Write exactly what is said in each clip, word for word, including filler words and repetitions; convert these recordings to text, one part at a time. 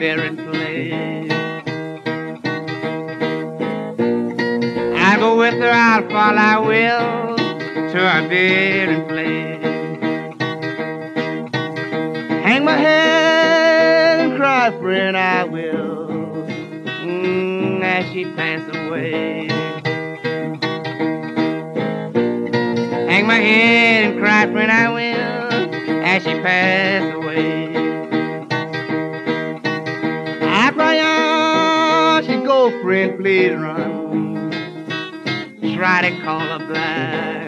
favorite place. I go with her, I'll fall, I will, to her favorite place. Hang my head and cry, friend, I will, mm, as she passed away. Hang my head and cry, friend, I will, as she passed away. I cry on, she go, friend, please run. Try to call her back.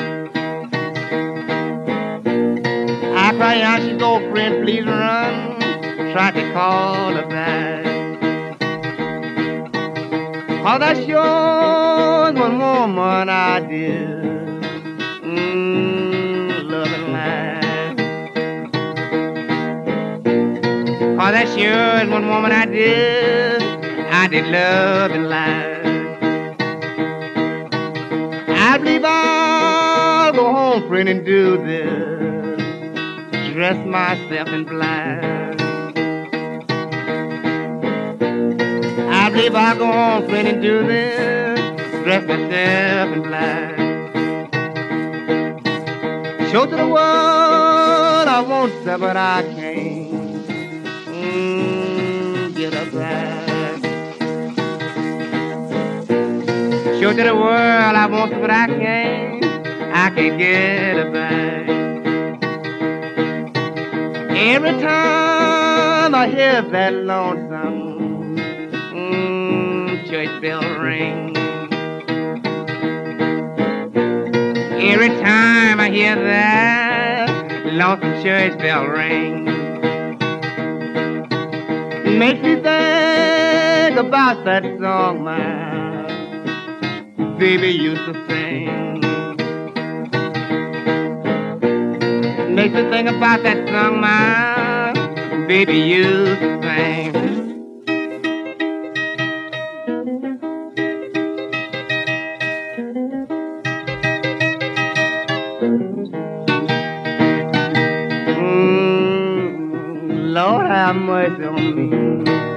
I cry out, she go, friend, please run. Try to call her back. Oh, that sure is one woman I did. Mmm, love and laugh. Oh, that sure is one woman I did. I did love and laugh. I believe I'll go home, friend, and do this. Dress myself in black. I believe I'll go home, friend, and do this. Dress myself in black. Show to the world I want some, but I can't mm, get her back. Show to the world I want some, but I can't. I can't get her back. Every time I hear that lonesome mm, church bell ring, every time I hear that lonesome church bell ring, makes me think about that song my baby used to sing. Makes me think about that song my baby used to sing. Mm, Lord have mercy on me.